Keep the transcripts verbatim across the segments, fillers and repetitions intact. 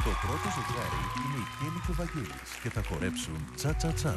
Το πρώτο ζευγάρι είναι η Κέννη και ο Βαγγέλης και θα χορέψουν τσα-τσα-τσα.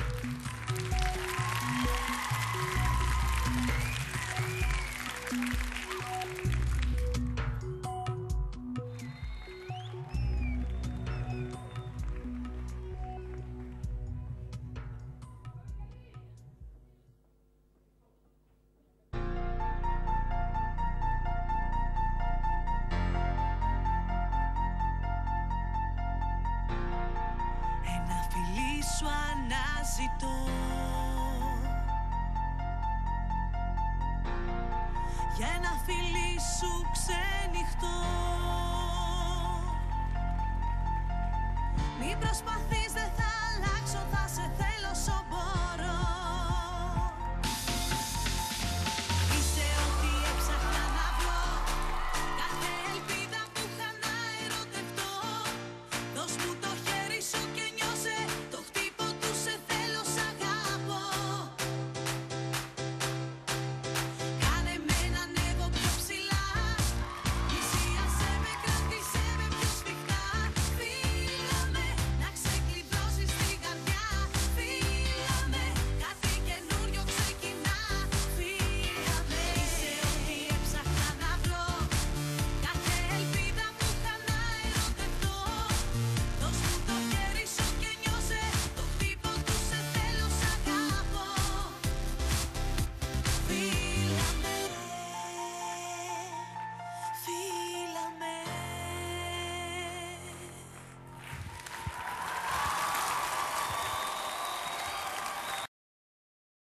Για ένα φιλί σου ξενυχτώ. Μην προσπαθείς